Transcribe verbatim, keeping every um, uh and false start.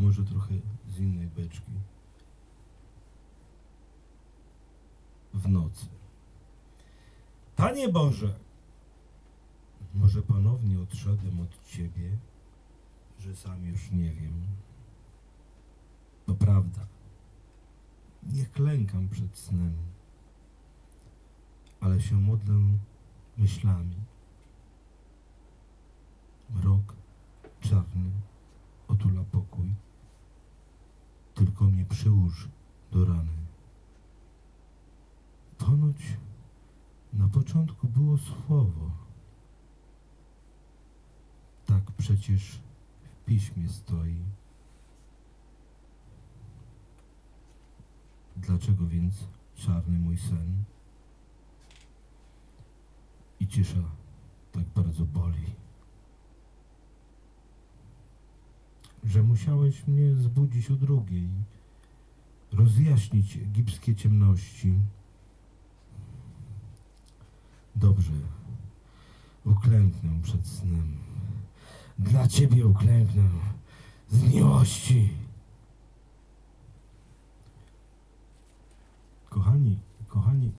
może trochę z innej beczki. W nocy. Panie Boże, może ponownie odszedłem od Ciebie, że sam już nie wiem. To prawda, nie klękam przed snem, ale się modlę myślami. Mrok czarny otula pokój, tylko mnie przyłóż do rany. Ponoć na początku było słowo. Tak przecież w piśmie stoi. Dlaczego więc czarny mój sen i cisza tak bardzo boli? Że musiałeś mnie zbudzić o drugiej, rozjaśnić egipskie ciemności. Dobrze, uklęknę przed snem. Dla Ciebie uklęknę z miłości. Kochani, kochani,